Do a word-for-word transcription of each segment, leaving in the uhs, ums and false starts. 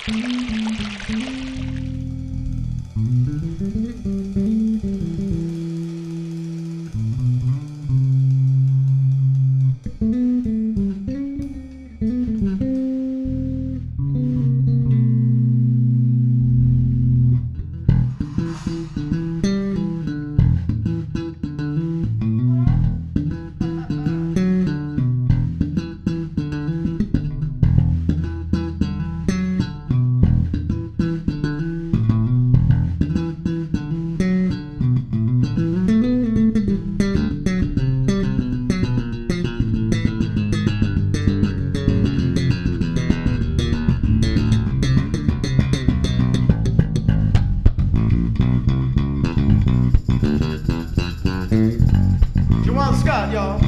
Scott, y'all.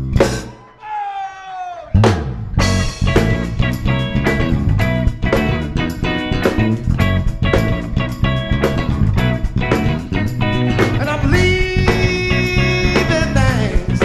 And I'm leaving things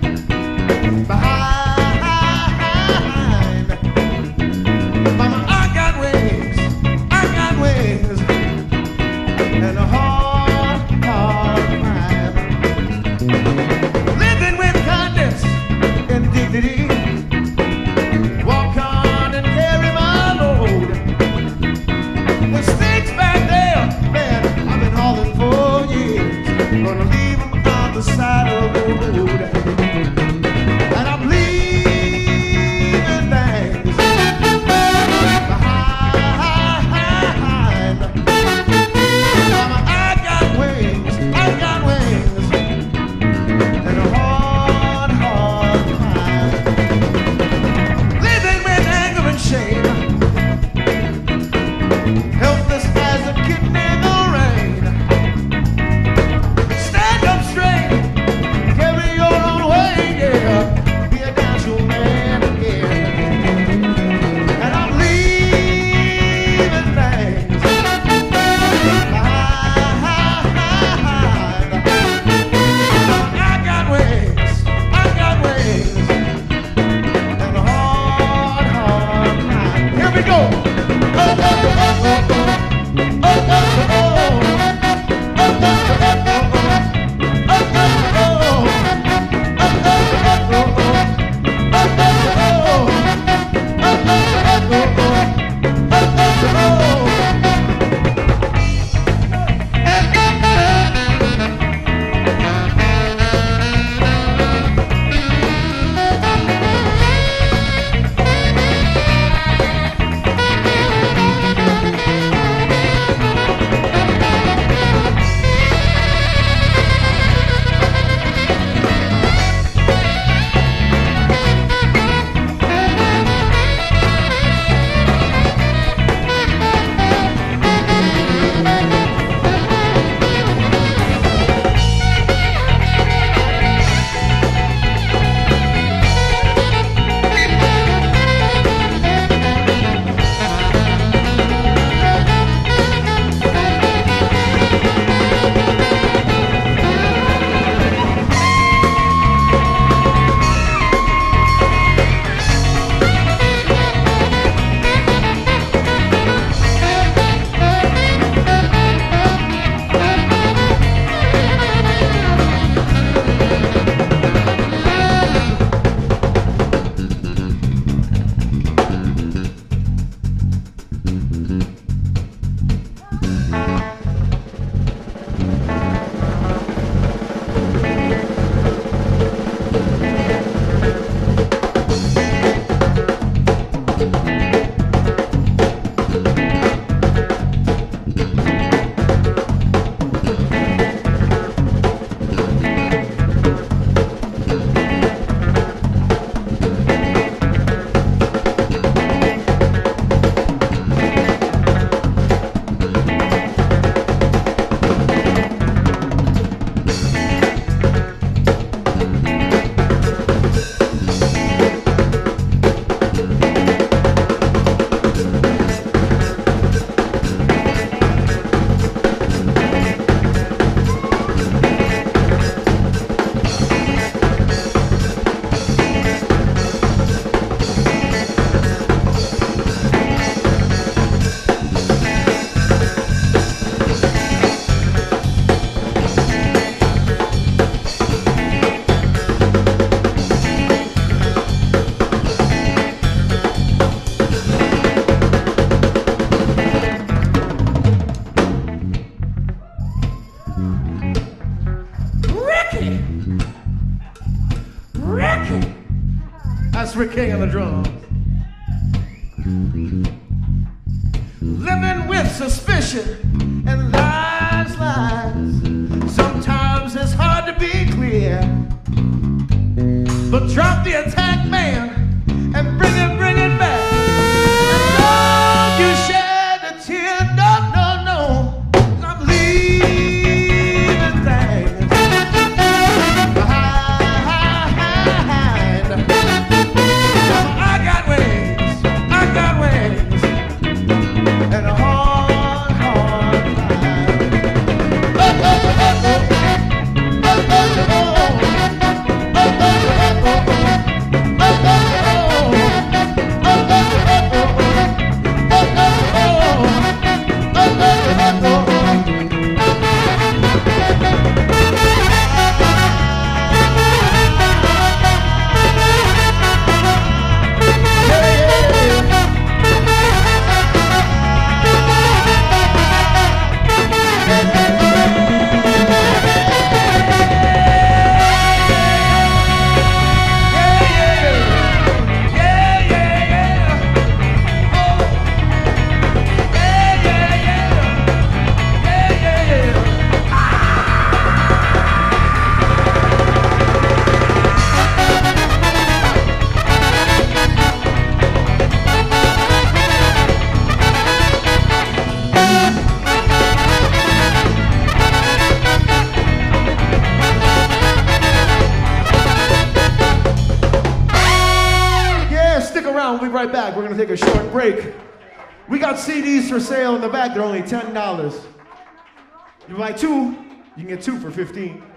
behind. Mama, I got wings, I got wings, and a hard, hard climb. Living with kindness and dignity. Walk on and carry my load. The stakes back there, man, I've been hauling for years. Gonna leave them on the side of the road. And I'm Ricky. That's Rick King on the drums. Living with suspicion and lies, lies. Sometimes it's hard to be clear. But drop the attack, man, and bring it, bring it back. And don't you shed a tear, no, no, no. I'm leaving things behind. I got wings, I got wings, and a hard, hard time. Oh, oh, oh, oh, oh, oh, oh, oh. We'll be right back. We're going to take a short break. We got C Ds for sale in the back. They're only ten dollars. You buy two, you can get two for fifteen dollars.